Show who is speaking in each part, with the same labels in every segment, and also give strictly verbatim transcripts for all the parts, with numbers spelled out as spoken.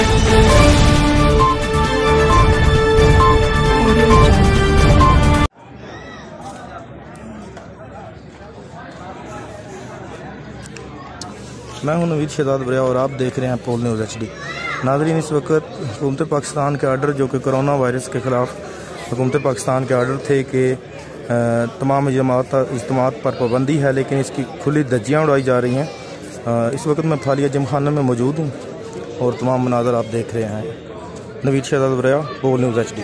Speaker 1: میں ہوں نوید شہزاد بریا اور آپ دیکھ رہے ہیں پول نیوز ایچ ڈی۔ ناظرین، اس وقت حکومت پاکستان کے آرڈر جو کہ کرونا وائرس کے خلاف حکومت پاکستان کے آرڈر تھے کہ تمام اجتماعات اجتماعات پر پابندی ہے، لیکن اس کی کھلی دھجیاں اڑائی جا رہی ہیں۔ اس وقت میں پھالیہ جم خانہ میں موجود ہوں اور تمام مناظر آپ دیکھ رہے ہیں۔ Naveed Shehzad Baria, pole news H D.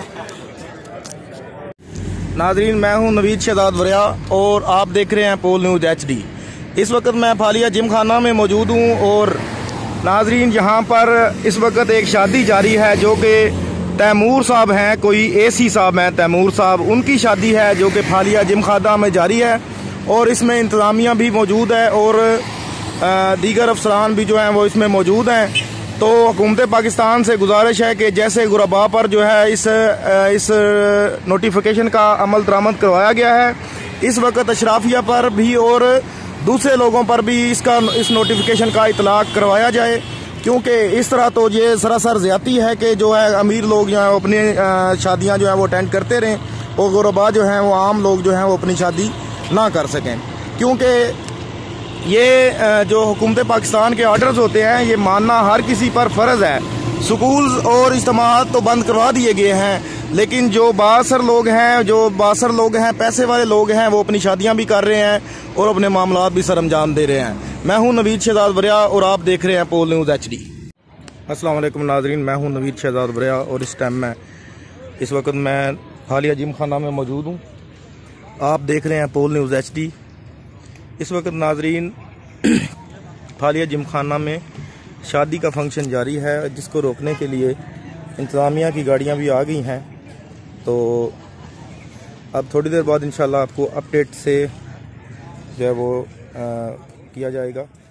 Speaker 1: ناظرین، میں ہوں نوید شہزاد بریا اور آپ دیکھ رہے ہیں پول نیوز ایچ ڈی۔ اس وقت میں پھالیہ جم خانہ میں موجود ہوں اور ناظرین یہاں پر اس وقت ایک شادی جاری ہے جو کہ تیمور صاحب ہیں، کوئی اے سی صاحب ہیں تیمور صاحب، ان کی شادی ہے جو کہ پھالیہ جم خانہ میں جاری ہے اور اس میں انتظامیہ بھی موجود ہے اور دیگر افسران بھی جو ہیں وہ اس میں موجود ہیں۔ تو حکومت پاکستان سے گزارش ہے کہ جیسے غرباء پر جو ہے اس اس نوٹیفیکیشن کا عمل درآمد کروایا گیا ہے، اس وقت اشرافیہ پر بھی اور دوسرے لوگوں پر بھی اس کا اس نوٹیفیکیشن کا اطلاق کروایا جائے، کیونکہ اس طرح تو یہ سراسر زیادتی ہے کہ جو ہے امیر لوگ جو ہیں اپنی شادیاں جو ہیں وہ اٹینڈ کرتے رہیں اور غرباء جو ہیں وہ عام لوگ جو ہیں وہ اپنی شادی نہ کر سکیں، کیونکہ یہ جو حکومت پاکستان کے آرڈرز ہوتے ہیں یہ ماننا ہر کسی پر فرض ہے۔ سکولز اور اجتماعات تو بند کروا دیے گئے ہیں، لیکن جو بااثر لوگ ہیں جو بااثر لوگ ہیں پیسے والے لوگ ہیں وہ اپنی شادیاں بھی کر رہے ہیں اور اپنے معاملات بھی سر انجام دے رہے ہیں۔ میں ہوں نوید شہزاد بریا اور آپ دیکھ رہے ہیں پول نیوز ایچ ڈی۔ السلام علیکم ناظرین، میں ہوں نوید شہزاد بریا اور اس ٹائم میں اس وقت میں پھالیہ جم خانہ میں موجود ہوں۔ آپ دیکھ رہے ہیں پول نیوز ایچ ڈی۔ اس وقت ناظرین پھالیہ جم خانہ میں شادی کا فنکشن جاری ہے، جس کو روکنے کے لیے انتظامیہ کی گاڑیاں بھی آ گئی ہیں، تو اب تھوڑی دیر بعد انشاءاللہ آپ کو اپڈیٹ سے جو ہے وہ کیا جائے گا۔